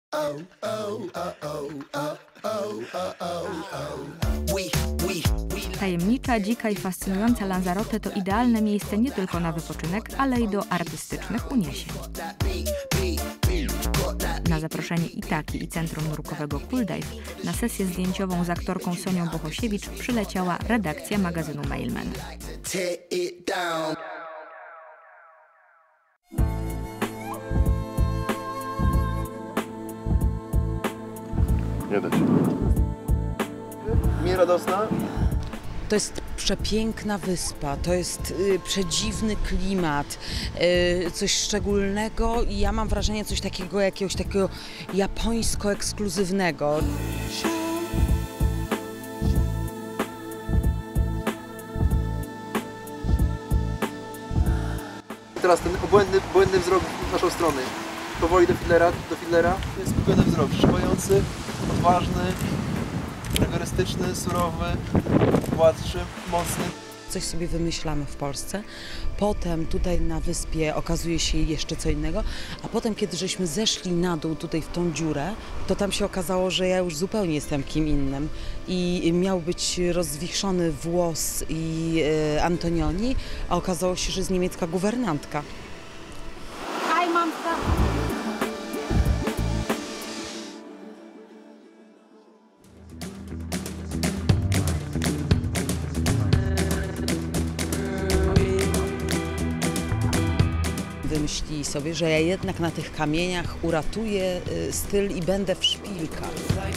Tajemnicza, dzika i fascynująca Lanzarote to idealne miejsce nie tylko na wypoczynek, ale i do artystycznych uniesień. Na zaproszenie Itaki i Centrum Nurkowego Cool Dive na sesję zdjęciową z aktorką Sonią Bohosiewicz przyleciała redakcja magazynu Mailman. Nie da się. Mnie radosna. To jest przepiękna wyspa, to jest przedziwny klimat, coś szczególnego i ja mam wrażenie coś takiego, jakiegoś takiego japońsko-ekskluzywnego. Teraz ten błędny wzrok w naszą stronę. Powoli do Fiedlera. To jest spokojny wzrok, przybywający, odważny, rygorystyczny, surowy, władczy, mocny. Coś sobie wymyślamy w Polsce, potem tutaj na wyspie okazuje się jeszcze co innego, a potem kiedy żeśmy zeszli na dół tutaj w tą dziurę, to tam się okazało, że ja już zupełnie jestem kim innym i miał być rozwichrzony włos i Antonioni, a okazało się, że jest niemiecka guwernantka. Hi, Mom. Wymyślili sobie, że ja jednak na tych kamieniach uratuję styl i będę w szpilkach.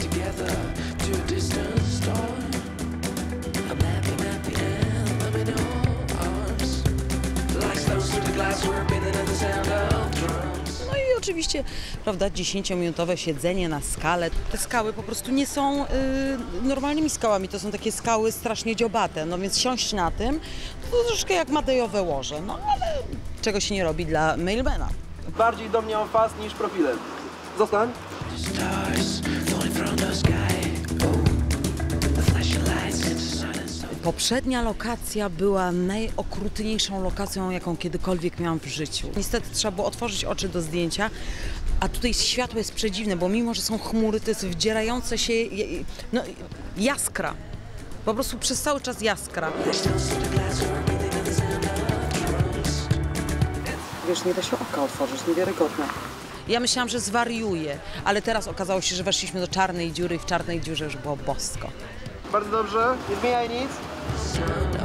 No i oczywiście, prawda, 10-minutowe siedzenie na skale. Te skały po prostu nie są normalnymi skałami, to są takie skały strasznie dziobate, no więc siąść na tym, to troszkę jak madejowe łoże, no ale czego się nie robi dla Mailmana. Bardziej do mnie on faz niż profilem. Zostań. Poprzednia lokacja była najokrutniejszą lokacją, jaką kiedykolwiek miałam w życiu. Niestety trzeba było otworzyć oczy do zdjęcia, a tutaj światło jest przedziwne, bo mimo, że są chmury, to jest wdzierające się, no, jaskra. Po prostu przez cały czas jaskra. Wiesz, nie da się oka otworzyć, niewiarygodne. Ja myślałam, że zwariuję, ale teraz okazało się, że weszliśmy do czarnej dziury i w czarnej dziurze już było bosko. Bardzo dobrze, nie zmieniaj nic.